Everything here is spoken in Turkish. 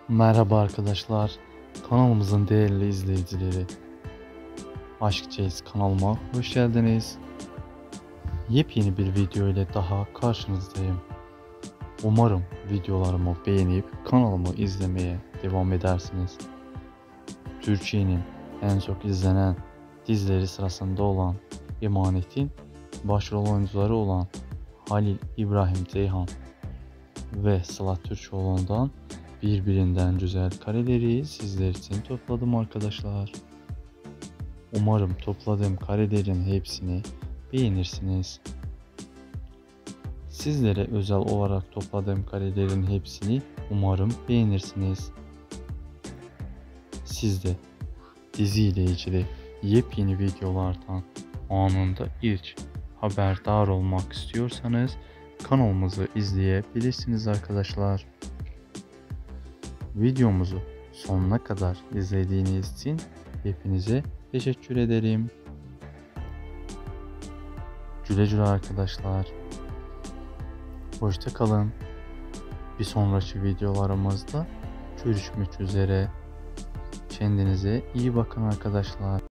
Merhaba arkadaşlar, kanalımızın değerli izleyicileri. Aşk Chase kanalıma hoş geldiniz. Yepyeni bir video ile daha karşınızdayım. Umarım videolarımı beğenip kanalımı izlemeye devam edersiniz. Türkiye'nin en çok izlenen dizileri sırasında olan Emanet'in başrol oyuncuları olan Halil İbrahim Ceyhan ve Sıla Türkoğlu'ndan birbirinden güzel kareleri sizler için topladım arkadaşlar. Umarım topladığım karelerin hepsini beğenirsiniz. Sizlere özel olarak topladığım karelerin hepsini umarım beğenirsiniz. Siz de dizi ile ilgili yepyeni videolardan anında ilk haberdar olmak istiyorsanız kanalımızı izleyebilirsiniz arkadaşlar. Videomuzu sonuna kadar izlediğiniz için hepinize teşekkür ederim. Güle güle arkadaşlar. Hoşça kalın. Bir sonraki videolarımızda görüşmek üzere. Kendinize iyi bakın arkadaşlar.